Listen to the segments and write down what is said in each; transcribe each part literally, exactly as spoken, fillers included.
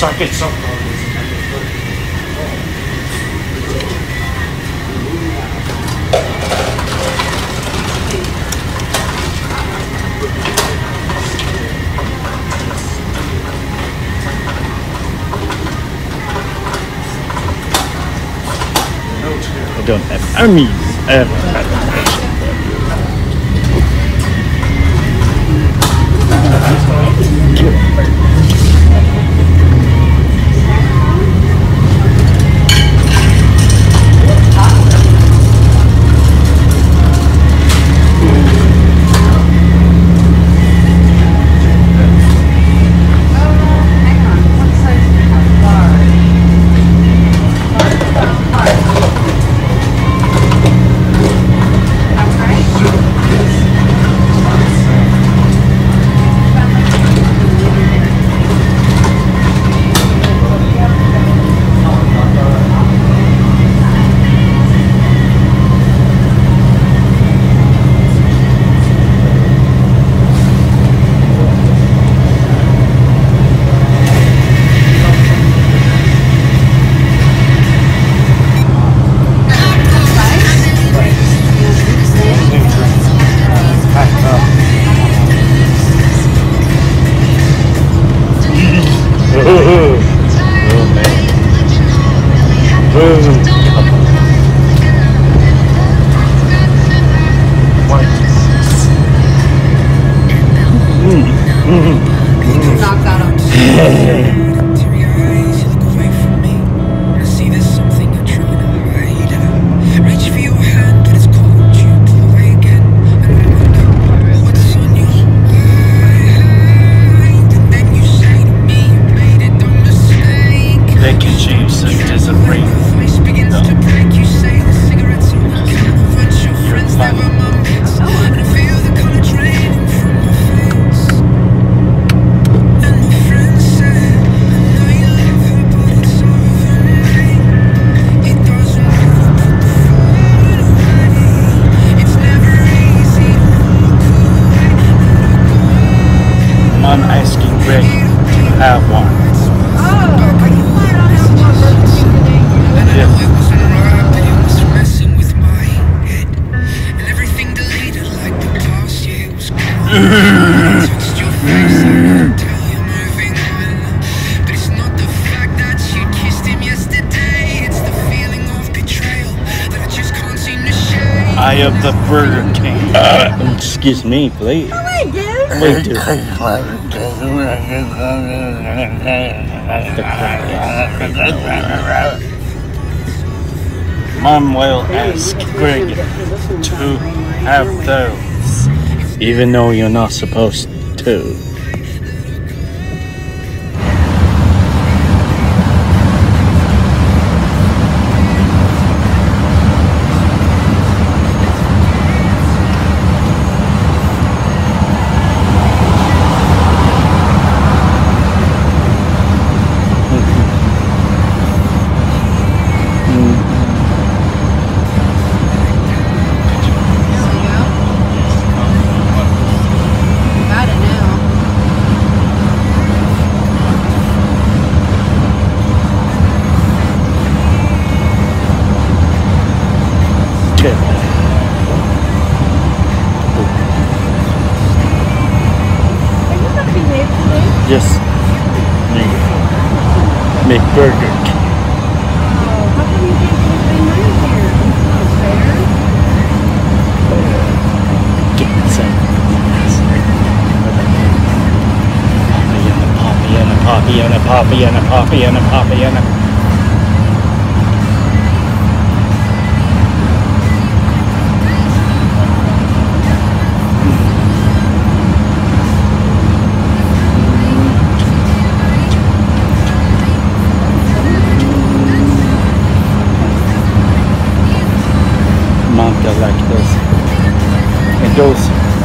suck it so I don't have armies. I have transportation. I am the Burger King. Uh, excuse me, please. Oh, wait, dude. Wait, dude. Mom will ask Greg to have those, even though you're not supposed to. Yes. Make Burger King. Oh, how come you didn't pay money here? That's not fair. Get some. Poppy and a poppy and a poppy and a poppy and a poppy and a. Like this. It goes.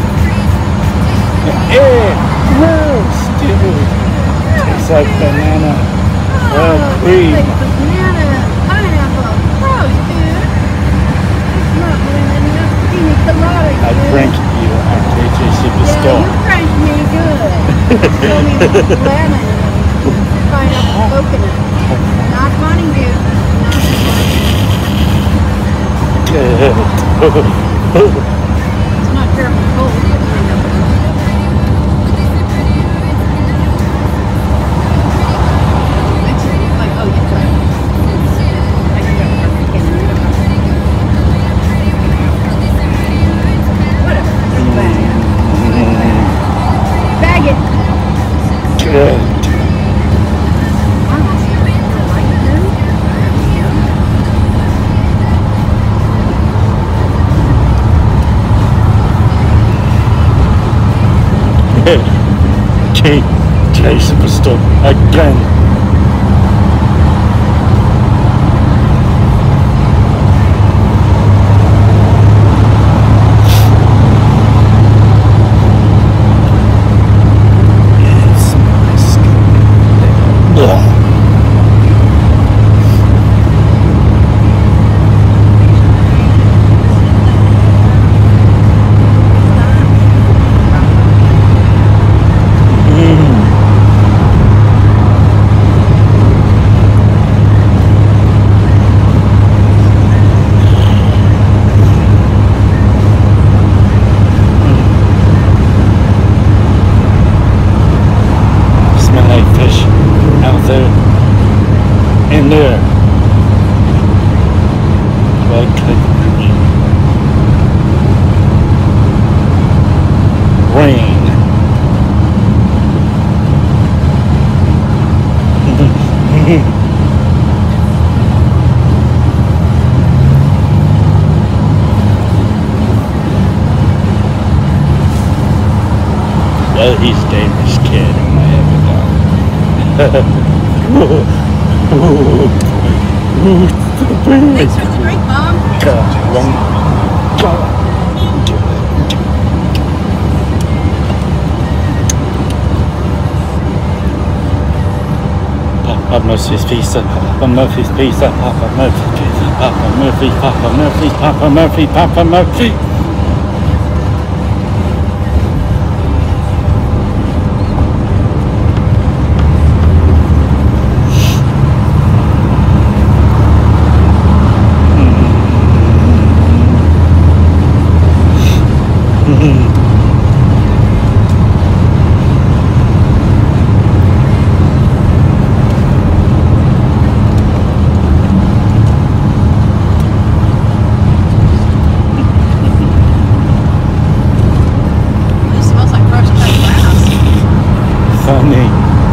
Hey, gross, dude. Tastes like banana. Oh, cream. Like banana, pineapple. Gross, dude. It's not banana. Pina colada. I pranked you on K J Super Yeah, Store. you pranked me good. You told me it was lemon. right up the coconut. Not Mountain View. Good. It's not terribly cold. Makes it look like, oh, you're right. I can go over again. Whatever. It's bag. Bag it. Good. J, J Superstar again. Yes, my skin. Ugh. In there, like rain. Well, he's Davis kid in my ever Thanks for the drink, Mom. Papa Murphy's pizza, Papa Murphy's pizza, Papa Murphy's pizza, Papa Murphy, Papa Murphy, Papa Murphy, Papa Murphy. Funny.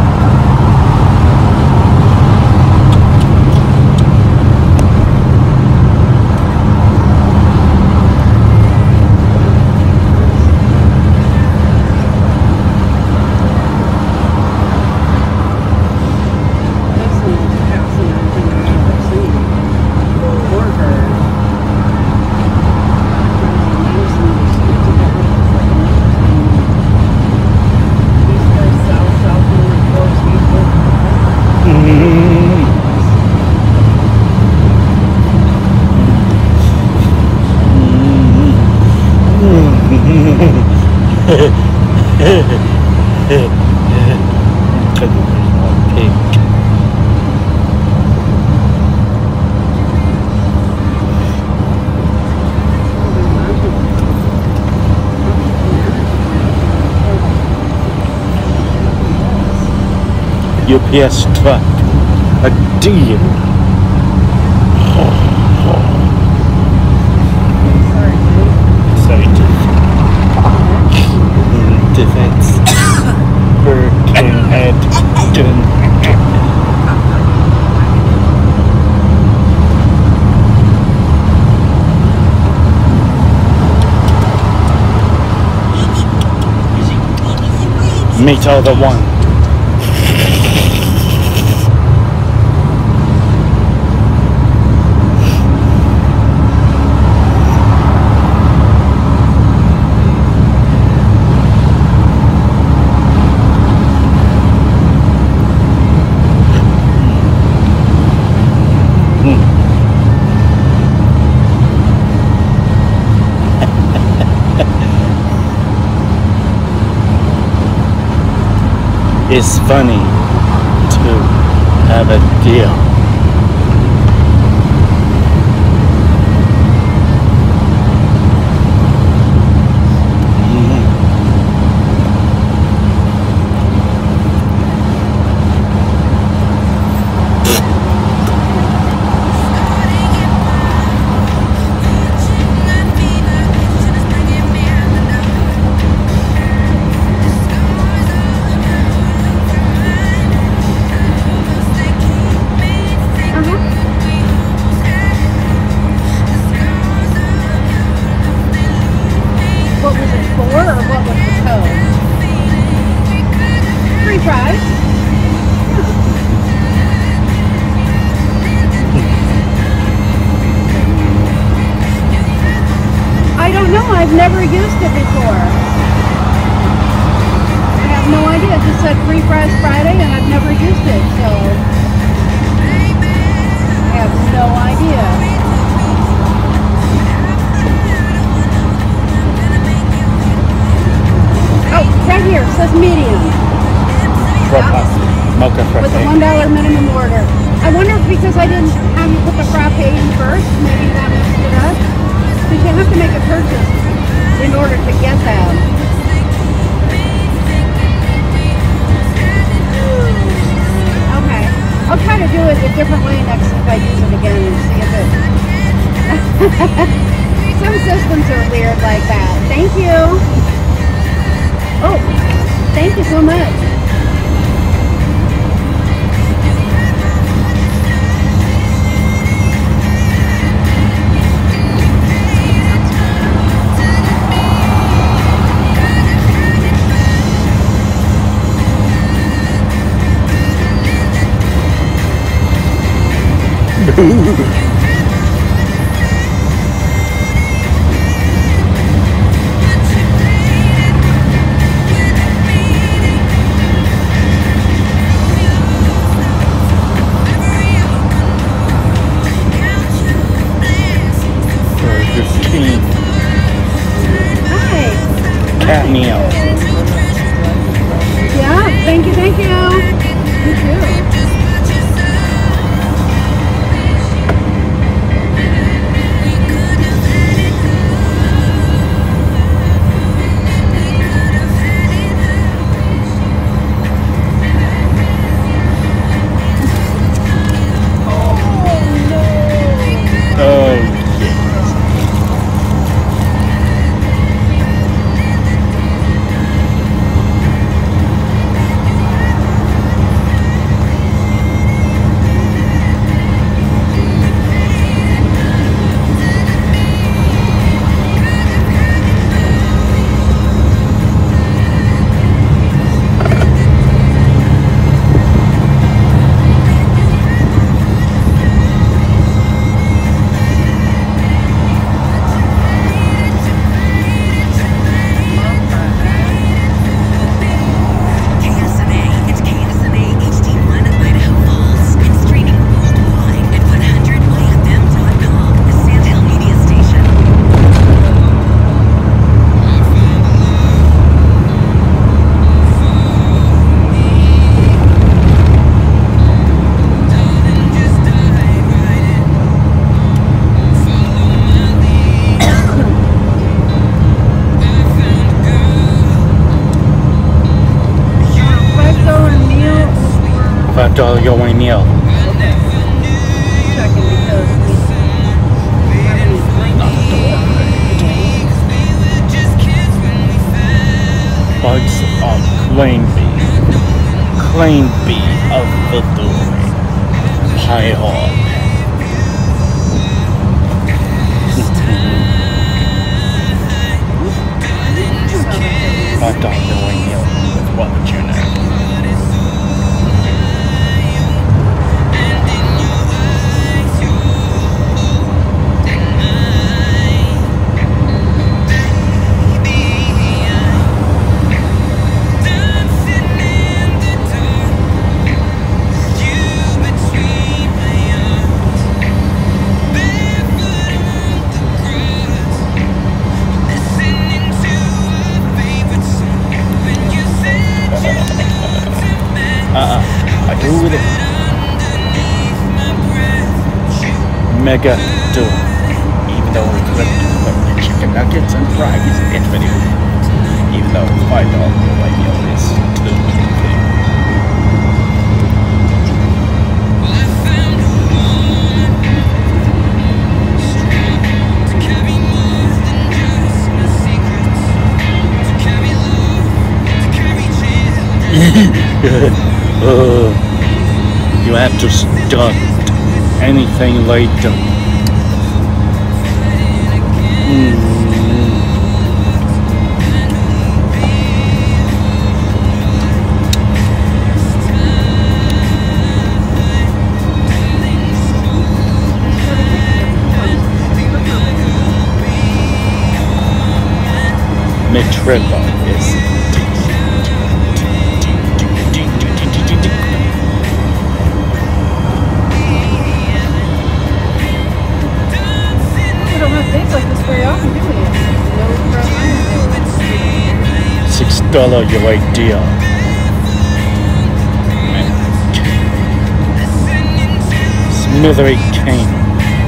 U P S truck, a deal. Sorry, defense. Hurricane head. Meet all the one. It's funny too. have a deal. I've never used it before. I have no idea. It just said free fries Friday and I've never used it, so I have no idea. Oh, right here, it says medium. Yeah. Mocha frappe. With a one dollar minimum order. I wonder if because I didn't have you put the frappe in first, maybe that messed it up. Because you have to make a purchase in order to get them. Okay. I'll try to do it a different way next if I use it again and see if it... Some systems are weird like that. Thank you. Oh, thank you so much. Cat meal. Yeah, thank you, thank you. You too. five dollar your meal. Bugs of clean beef. Clean beef of the doing. Pie hog. five dollar your meal with what you know. Uh-uh. I do with it. mega deal. Even though we flipped the chicken nuggets and fries in video. Even though five dollar like meal is two fifty. uh, you have to start anything later. Mm. Mitripa is six dollar your idea. Smithery cane.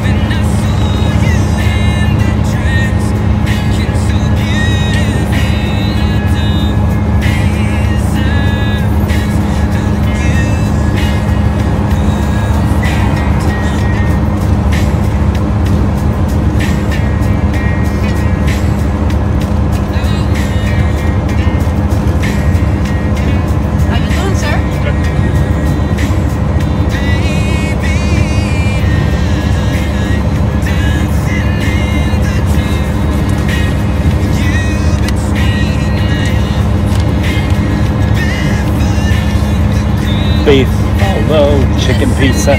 Beef, although chicken pizza.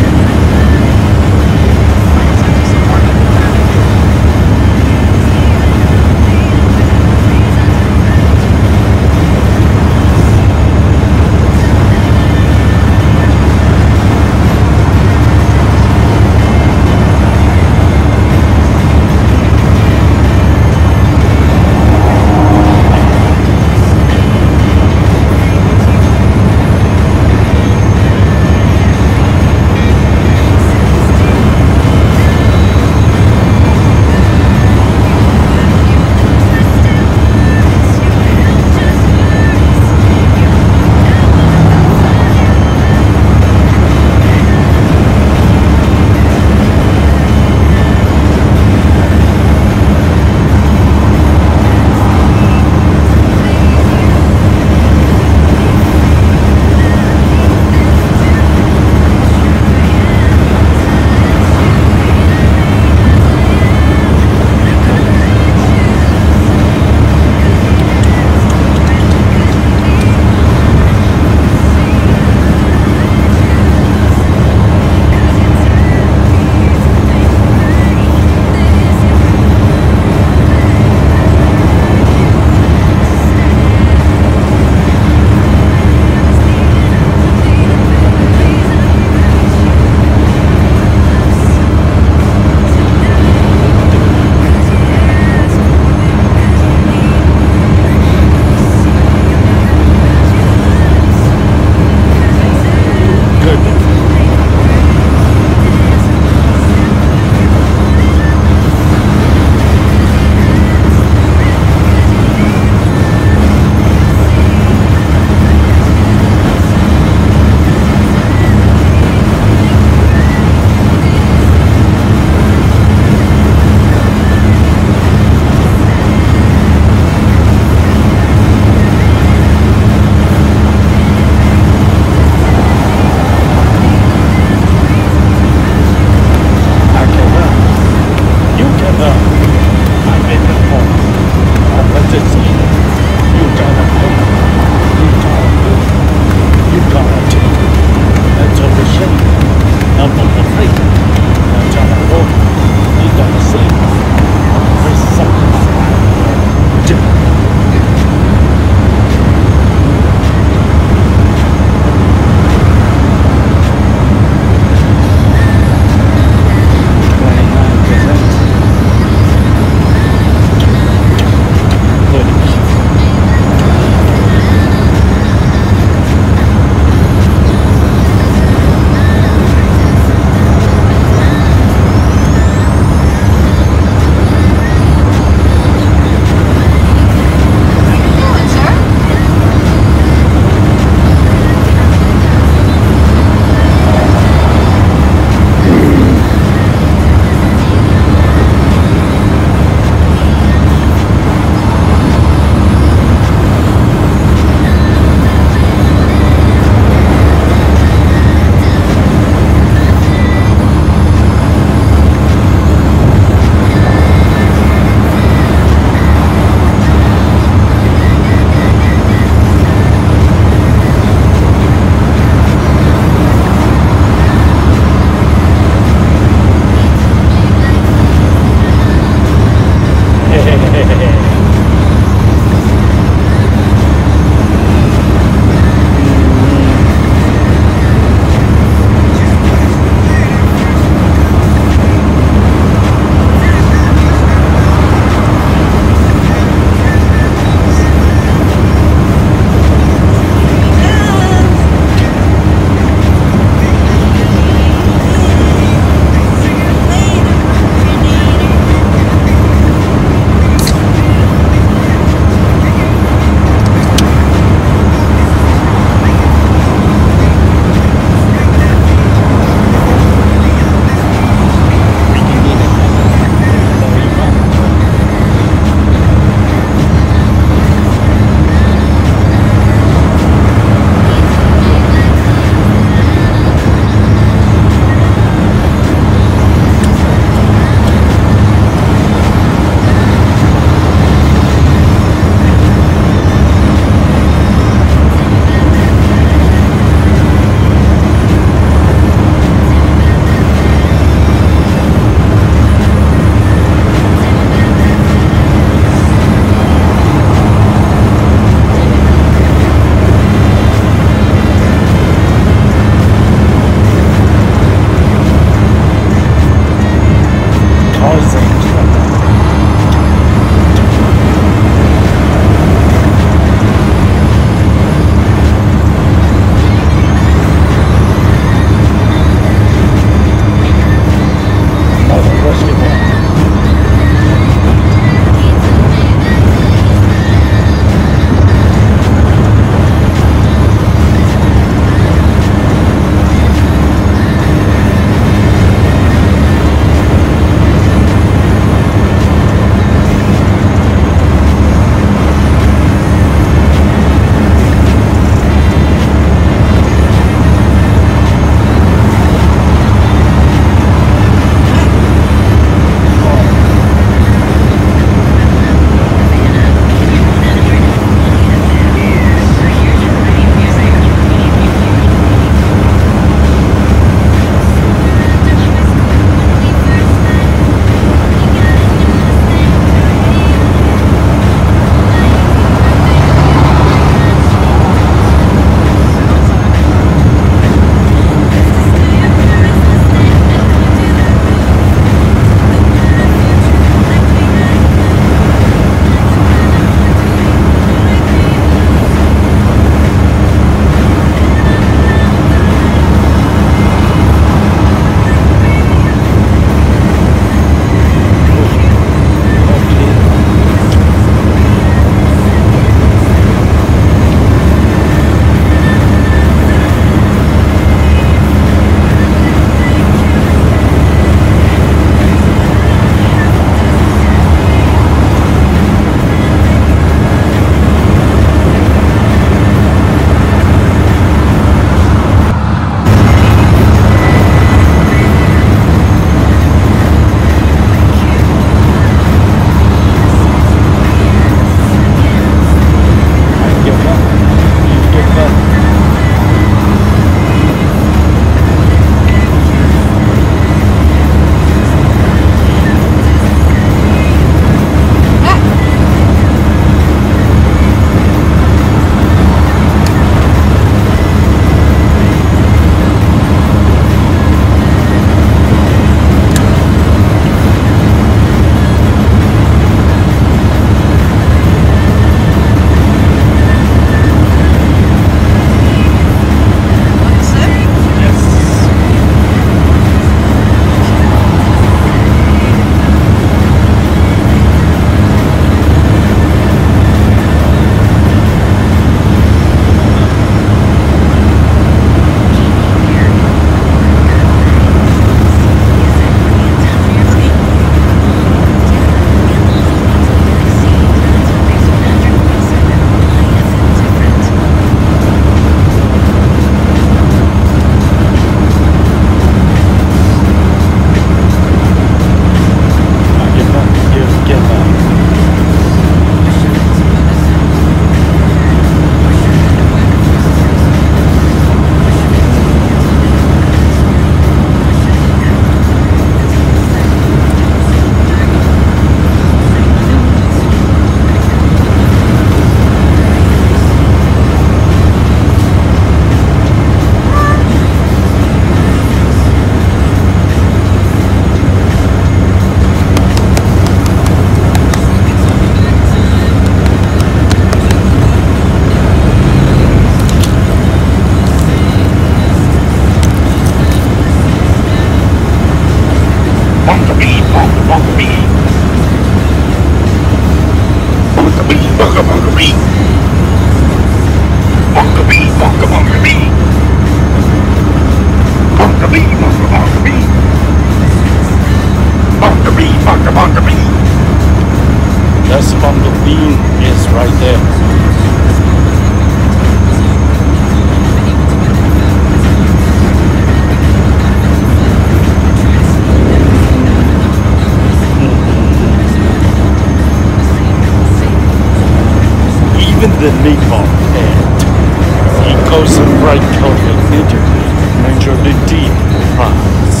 the meatball head. He goes in bright colored interview, measure the deep fries.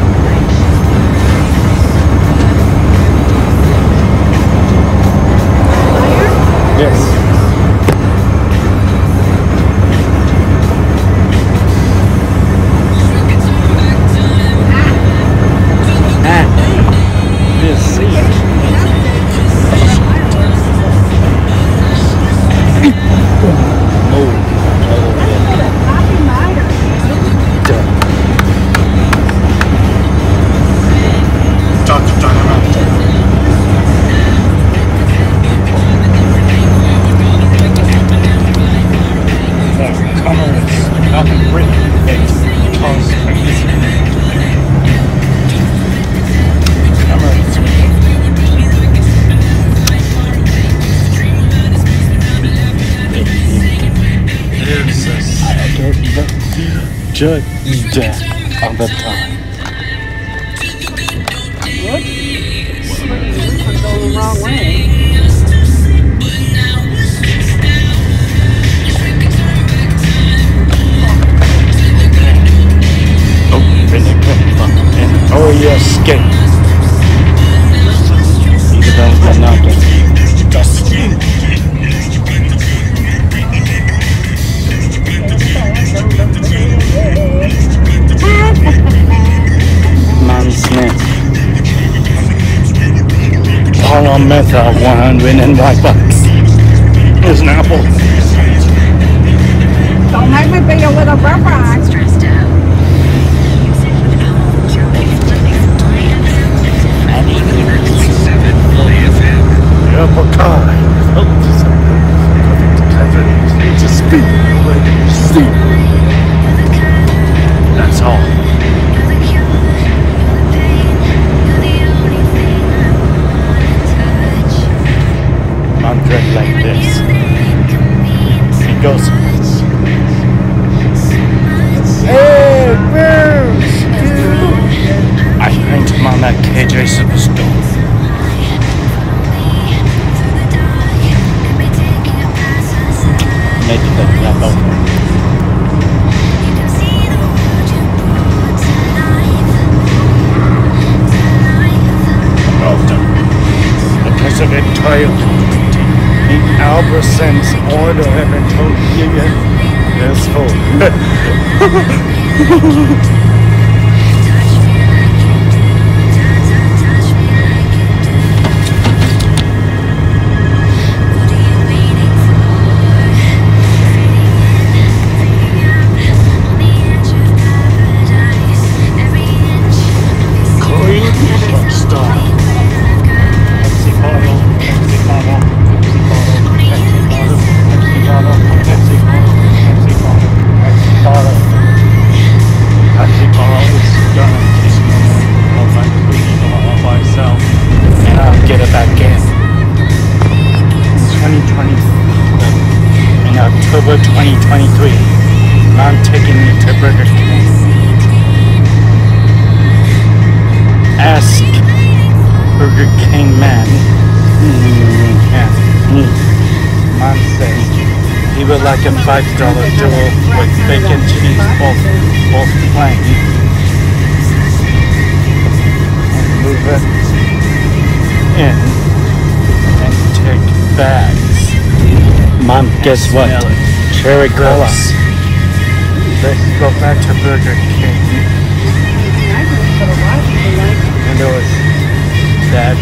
Yes. Ah, Yes, see. Oh, Happy miter. Doctor Dynamite. Commerce, nothing written, it's cause crazy. Commerce. There's a judge death all the time. Whoops. I'm going the wrong way. Oh, vinegar and oh yes, skate. even though it's not just Mom Smith. Polymethyl one hundred and white bucks. There's an apple. Don't make me be a little rubber. Stressed out. Apple pie. It's a speed. Steep. That's all. I'm dressed like this. He goes. Hey, Bruce! I hanged him on that K J Superstore. make it like that over. Because of it, child. The Albertsons order haven't told you yet. Yes, full. twenty twenty-three. I'm taking you to Burger King. Ask Burger King man. Yeah. Mom says he would like a five dollar duo with bacon cheese, both both plain. And move it in and take bags. Mom, guess what? Cherry cola. Let's go back to Burger King. And it was that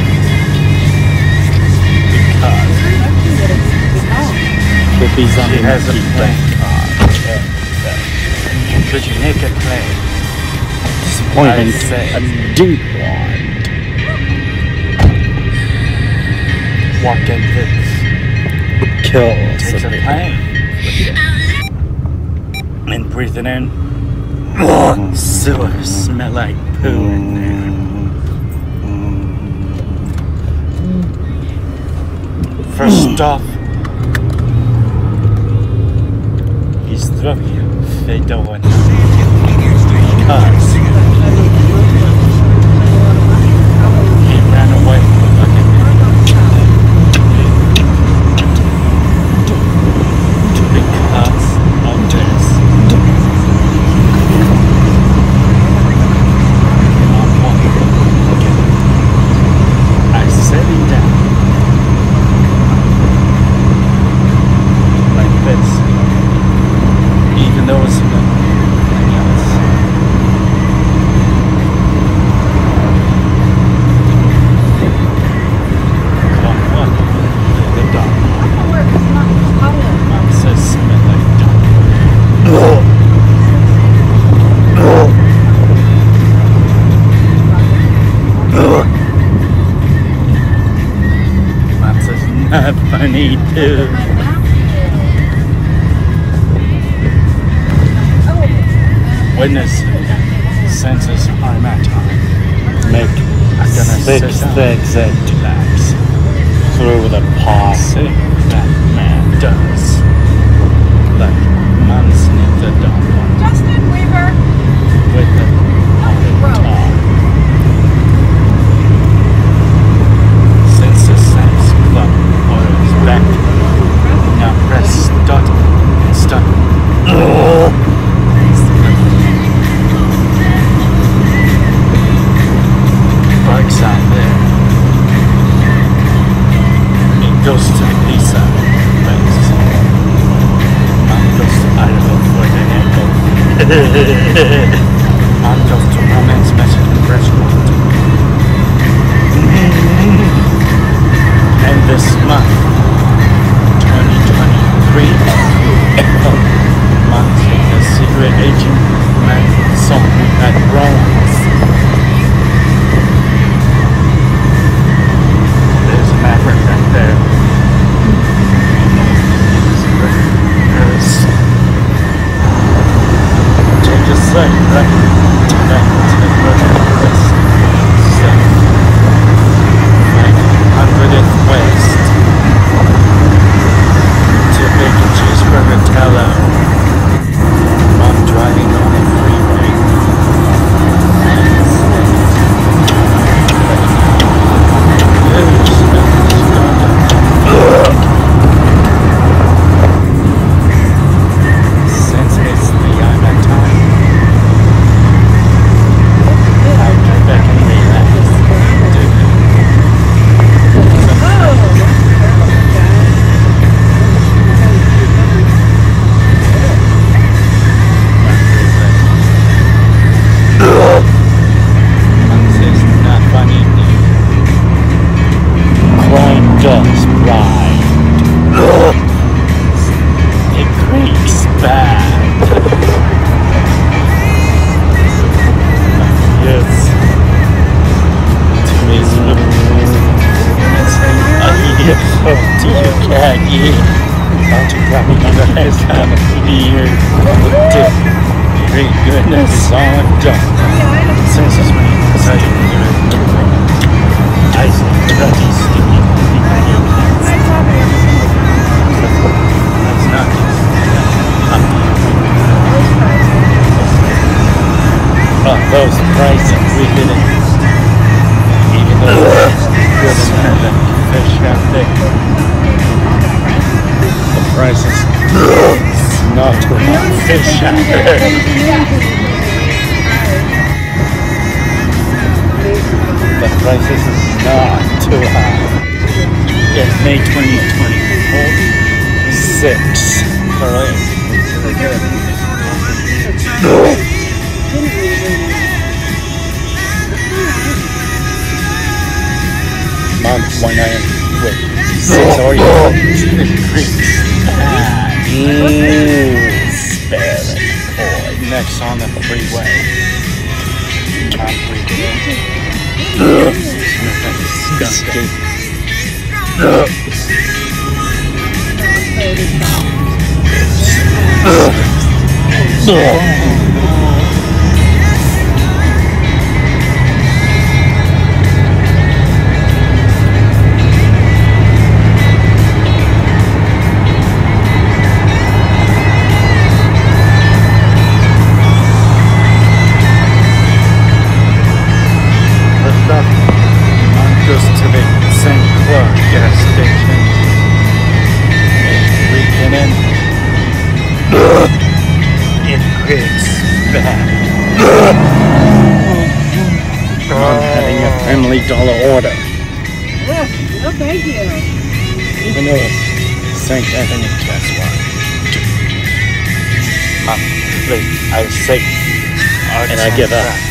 because Cookies on she the has a monkey plan thing. card. Could you make it play? Disappointment. I say. A deep one. Walk in this. Kill. Takes a plane. And breathe it in. Mm. Sewer smell like poo in there. First off, he's throwing fatal one because he ran away. Look at twenty-two. Witness senses I'm at time. Make I'm gonna six sit down. zigzag Relax. through the paw. See that man does. Like months in the dog Justin Weaver. with the tongue. Since the Sam's Club orders back, now press start and start. Bugs out there. It goes to the pizza place. Mom goes to Idaho for the ankle. Mom goes to Romance Mexican restaurant. And this month, twenty twenty-three, Mom took a secret agent man song at Rollins. There's a maverick right there. There's change of sight, right? Back to the west. South. Like hundredth west. To bacon cheeseburger tallow. I'm driving on a freeway. Since it's the I'm at time, I get back and relax. It's not funny. Crime does ride. It creaks bad. Yes. To me, it's oh, to you cat, yeah. About to grab another head time of the year. Great goodness, it's all I've done. Since it's me, so you can do it. I see, dirty, sticky. That's not oh, those prices we didn't. Even though it's good enough than fish out there. The prices not too much fish out there. The prices is not too high. It's May twenty twenty-four. Six. Correct. Mom, one night with six Oreos. Spare it, boy. Next on the freeway. Not freeway. Disgusting. Goes to the Saint Clair gas station. Reaching in. It creaks bad. I'm having a family dollar order. Oh, no, thank you. Even though it's Saint Anthony, guess what? Mom, please, I was safe. And I give up.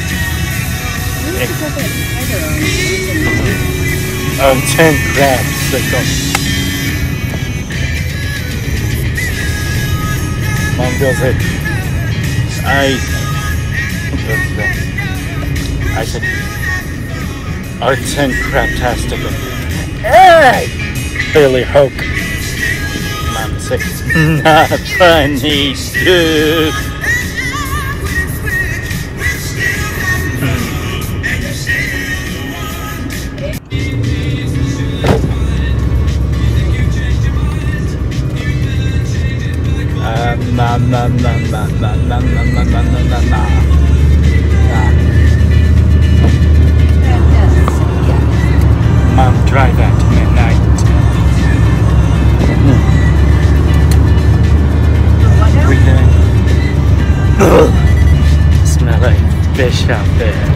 Oh, ten crabs that go. Mom goes in. I. I said, oh, ten crabtastic. Hey! Billy Hoke. Man six. Not funny, dude. Na na na na na na na na na na na na. Mom, try that midnight. Breathe in. Smell like fish out there.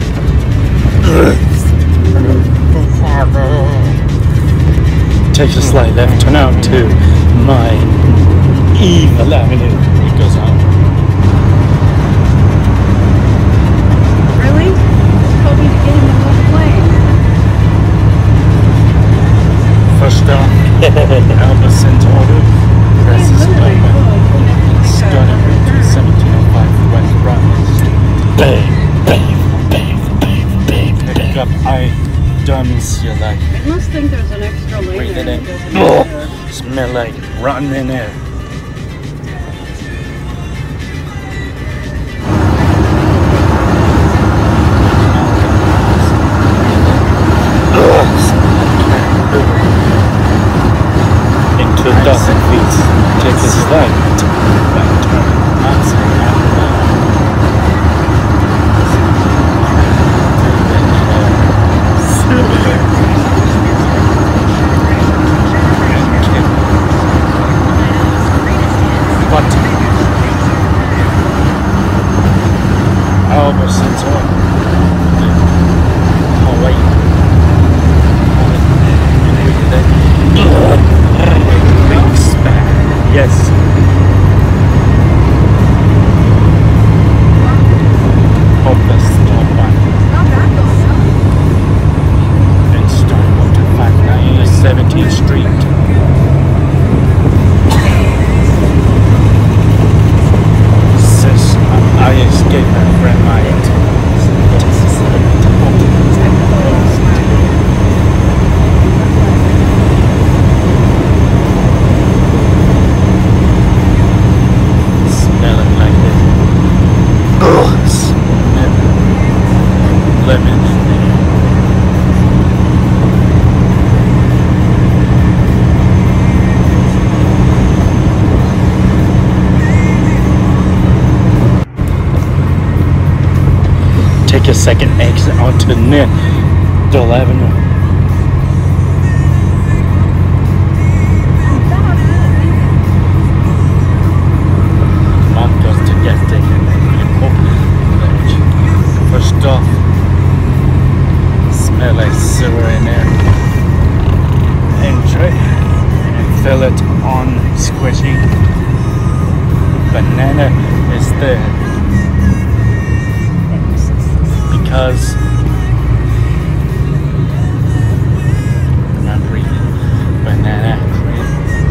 Take a slight left, turn out to my evil avenue. It goes out. Really? Told me to get him in one plane. First up, Alba Centauri presses play. Starting route to seventeen oh five West Broadway. Bang, bang, bang, bang, bang, Pick bang. up items you like. I must think there's an extra lane. Breathe it there in. that doesn't Oh, matter. smell like rotten air. Into dozen feet. Take a slide. Right turn. Answer after But Alba Centauri. Hawaii. Big span. Yes. Hopeless stop one. Not bad though, And start up to five ninety seventeenth Street. Says I escaped my friend Mike. Smelling like it. Ugh, smell lemon in there. Take a second exit onto Middle Avenue. Mom goes to get taken and open village. First off, smell like sewer in there. Enjoy and fill it on squishy. Banana is there because I'm not breathing. Banana cream.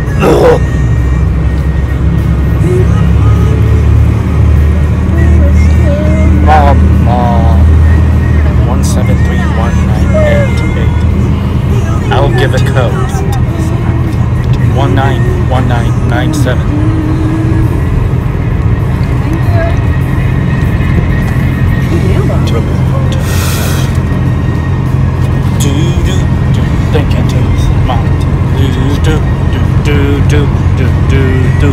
Mom, mom. One seven three one nine eight eight. I'll give a code. One nine one nine nine seven. Do do do. Think into his mind. Do do do do do do do.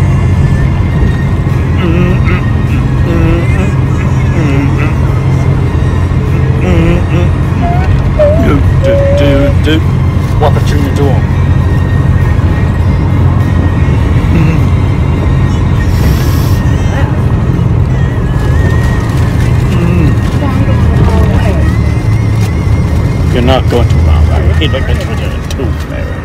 Mm mm mm mm mm. Do do do do. What the junior door? You're not going to wrong, right? You're going to the tooth fairy.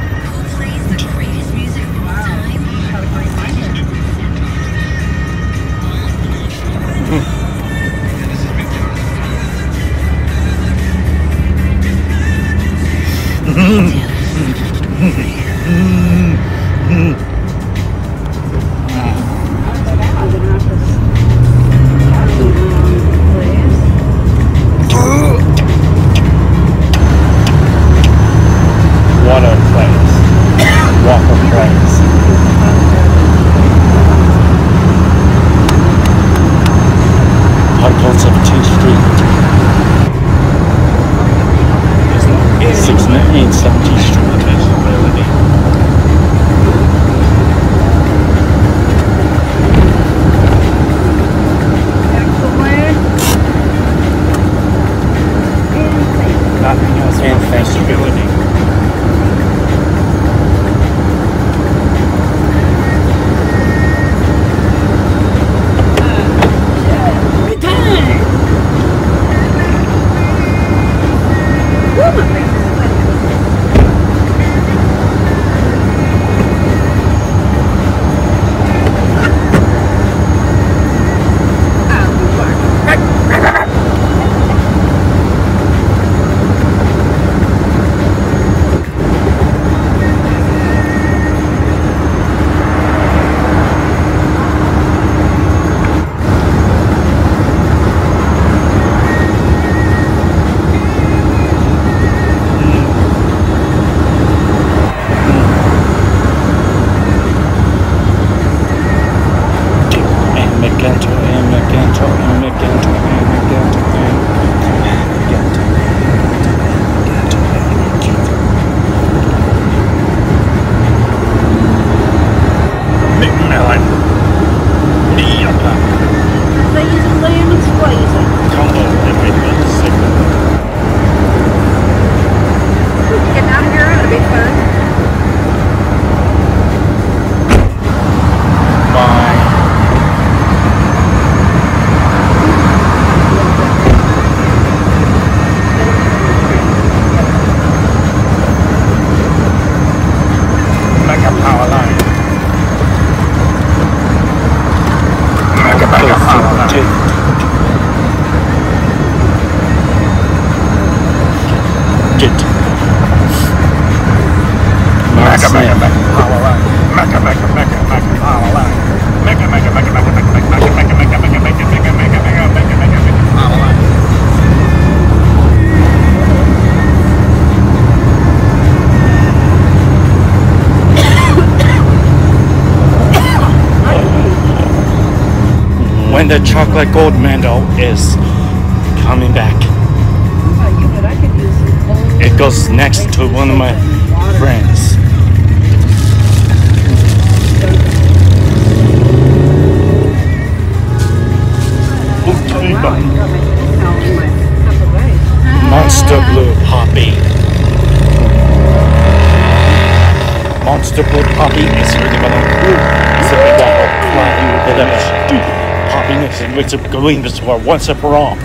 Get. Mega, mega, mega, power line. Mega, mega, mega, mega, power line. Mega, mega, mega, mega, mega, mega, mega, mega, mega, mega, mega, mega, mega, mega, mega, mega, mega, power line. When the chocolate gold Mando is coming back. How about you? But I could use some cold. It goes next to one of my water. friends. Oh, wow, you got my towel in my cup of ice. Monster Blue Poppy. Monster Blue Poppy is really gonna it's a big old bit of stupid poppiness and which of going this war once and for all.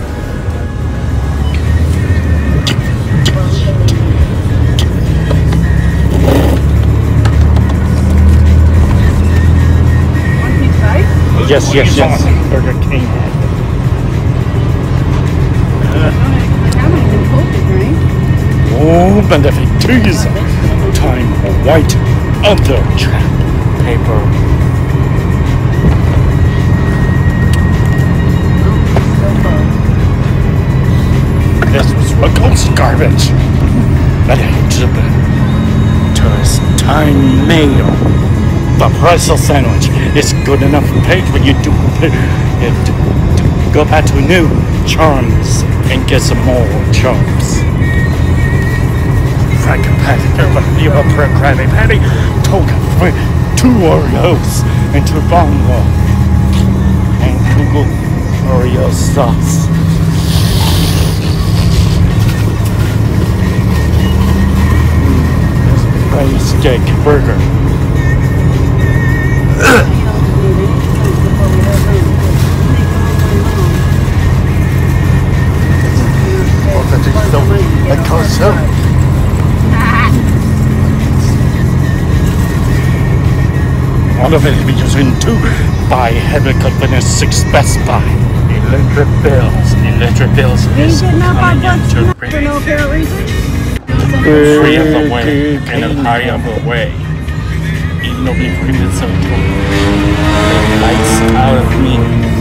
One piece of ice? Yes, yes, yes. Burger King. I haven't even told you, right? Oh, benefit trees. Time for white under trap paper. This was Ruggles garbage. But Elizabeth tourist time mail. The pretzel sandwich is good enough for page when you do it. Go back to new charms and get some more charms. Franken patty, you a per Krabby Patty, toga free, two Oreos, and two bonbon, and Google Oreo sauce. Fried steak burger. It costs so. One of it will be using two by heavy company six Best Buy. Electric bills. Electric bills is Did not buy coming into books for no apparent reason? Three of the way and a high of the way. Even though we created some lights out of me.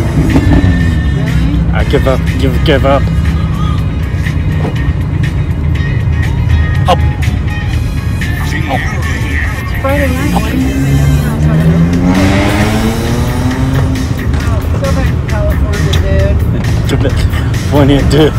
I give up. Give give up. Up. Friday night. Oh, go back to California, dude. When you do.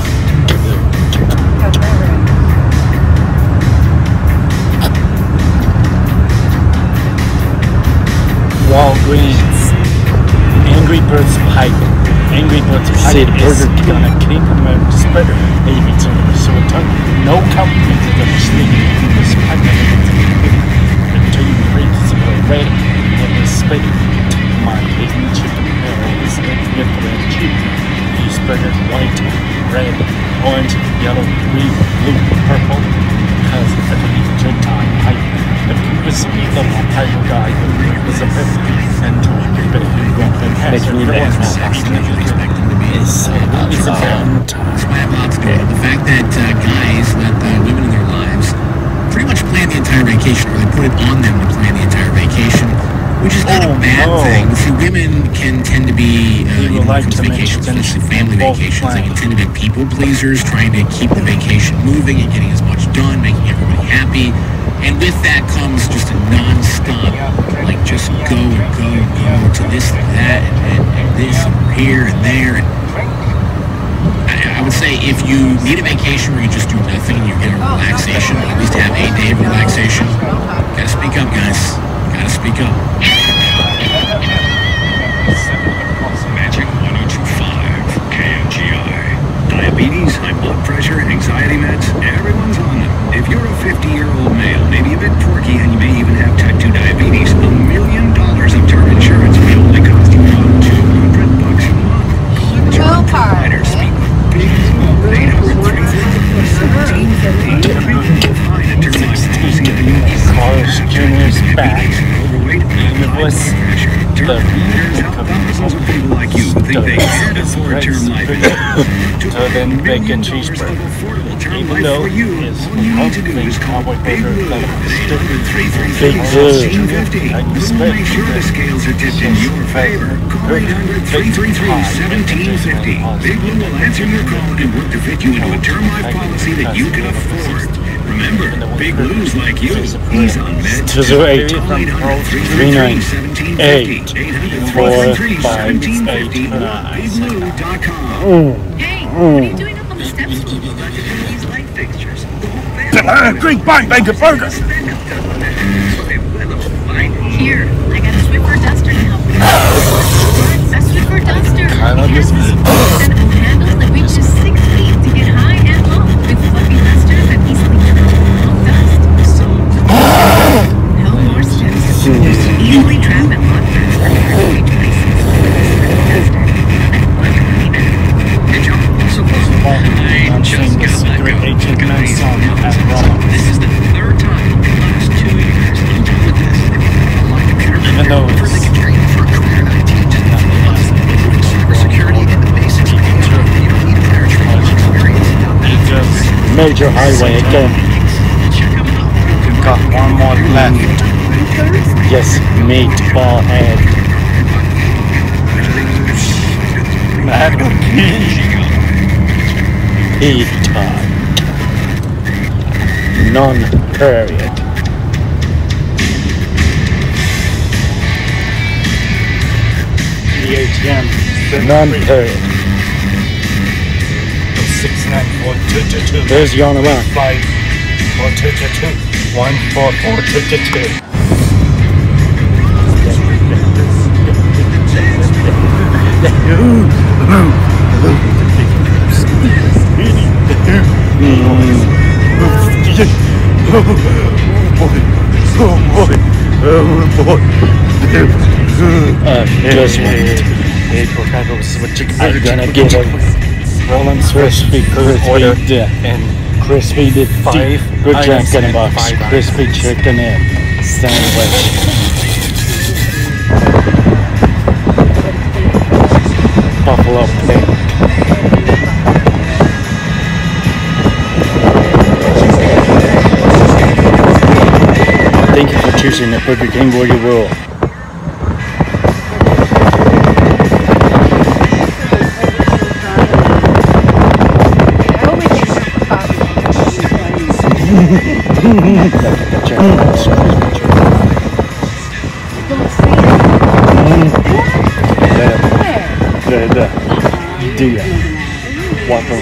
Walgreens. Angry Birds pipe. Angry Birds pipe See, is Burger King. gonna keep them in the spreader. Maybe to the so it took no company to the sleeping in this pipe until you break some red and the split my baby chicken is get the red cheap. You spread it white, red, orange, yellow, green, blue, purple, because I believe Gentile pipe. If you receive the pipe guy who was a bit and to keep it in your Make me laugh. It's it's a long time. The fact that uh, guys let the women in their lives pretty much plan the entire vacation, or they put it on them to plan the entire vacation, which is not Oh, a bad no. thing. See, women can tend to be, uh, We you would know, like when it comes to to vacations, mention especially family both vacations, they can plans. tend to be people pleasers, trying to keep the vacation moving and getting as much done, making everybody happy. And with that comes just a non-stop, like just go and go and go to this and that and, and, and this and here and there. And I, I would say if you need a vacation where you just do nothing and you get a relaxation, at least have a day of relaxation. Gotta speak up, guys. Gotta speak up. Magic one oh two five, K M G I. Diabetes, high blood pressure, anxiety meds, everyone's on them. If you're a fifty-year-old male, maybe a bit quirky, and you may even have type two diabetes, a million dollars of term insurance may only cost you about two hundred bucks a month. Call a term provider. Speak with Big Blue, eight hundred, three four, seventeen fifty. Everyone will find a term life policy that you Carl's Junior's back. overweight, Even with Thousands of people like you who think they can't afford term life insurance. To Southern bacon million cheeseburger. of affordable term Even life though for you, it's all you need to do is call cowboy Big burger, Blue like at eight hundred, three three Big three, Blue. one six five zero. I We'll make sure the scales are tipped in your favor. Call eight hundred, three three three, one seven five zero. Big Blue will answer your call and work to fit you into a term life policy that you can afford. Remember, Big Blues like you, he's on meds. two zero eight, Call eight hundred, three three nine, three three, one seven eight, five zero. eight hundred, four, three three three, five, one seven five eight, zero. nine. big blue dot com. Hey, what are you doing up on the steps? You got to do these light fixtures. Great bite, bacon burger. Here, I got a Swiffer duster to help you. A Swiffer duster. I love this. And a handle that reaches six feet to get high and low with fluffy dusters that easily control dust. So, no more steps. Just easily trap and lock dust in your twenty twenty-six duster. Like one cleaner. Good job. So far, I just got that go. This is the third time in the last two years I'm done with this. My computer Even though for it's- the training for a career in I T just not plus. Improving cybersecurity and the basics of Intune. You don't need prior training or experience. It just Major highway again. Check them out. we've got one more left. Yes, meatball head. Pita. Non-period. The A T M. Non-period. Six nine four two two two. There's your around. Five four two two two. One four four two two two. Uh, just I'm gonna get a Roland crispy, crispy, order yeah. and crispy the Five good items chicken and box, five crispy chicken in sandwich. Buffalo pig. Thank you for choosing the Burger King Warrior Rule. The, the, the Whopper.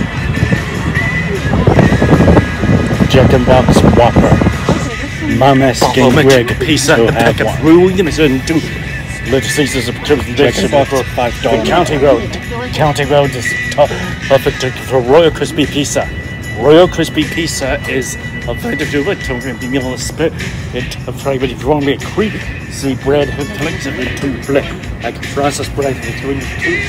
Jack and Box Whopper. Mama Skin Greg. pizza to and a have pack of one. ruins and two. Little Caesars of Chips and Jack and Box, five The dollars. County Road. County Road is top, perfect for Royal Crispy Pizza. Royal Crispy Pizza is a very good to be able to spit it a very strongly creamy bread with links of it to black like processed bread between two.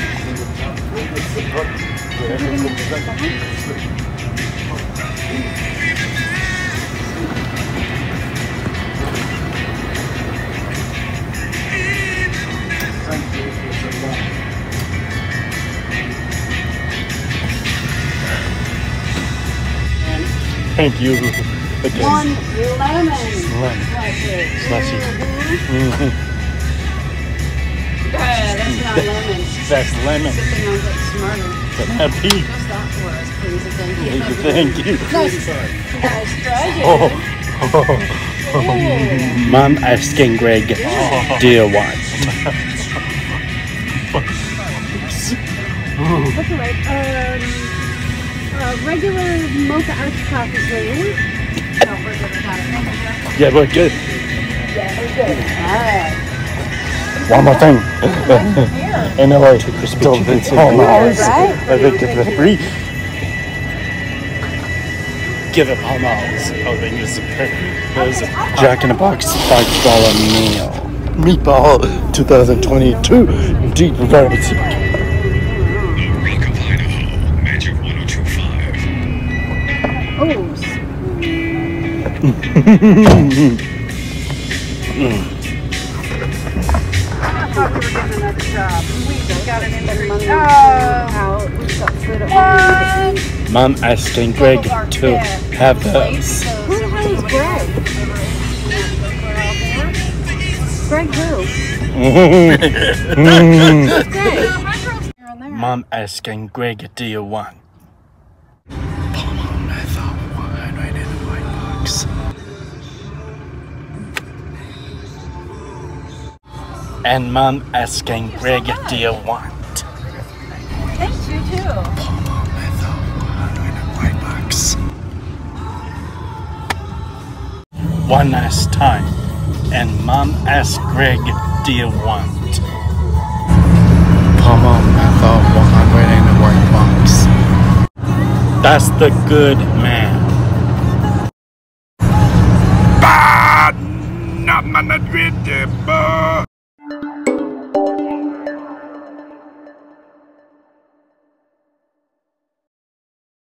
Thank you again. One lemon. Lemon. Slushy. Mm-hmm. Good, that's not lemon. That's lemon. Good thing I was smarter. Happy. Just stop for us, please, and thank you. Thank you. Nice, nice treasure. Oh. Mom asking Greg, dear one. That's all right. Um, uh, regular mocha iced coffee, please. No, we're good without it. Thank you. Yeah, we're good. Yeah, we're good. All right. One more thing. Here. Anyway, still it's home hours. Right? I think it's a free. Give it home hours. Oh, they use the there's a Jack in the Box five dollar meal. Meatball twenty twenty-two deep variety. Rock of Idaho, Magic one oh two five. Oh, thought we were getting another job. We just got an interview. Money Oh, out. We've got food at home. what? Mom asking Greg to have those. Who the hell is Greg? Greg who? Greg. Mom asking Greg, do you want? Mom, I thought one right in the white box. And Mom asking Greg, do you want? Thanks, you too. Mom, I thought one right in the white box. One last time. And Mom asked Greg, do you want? Mom, I thought one hundred in the white box. That's the good man. Bad, not my Madrid,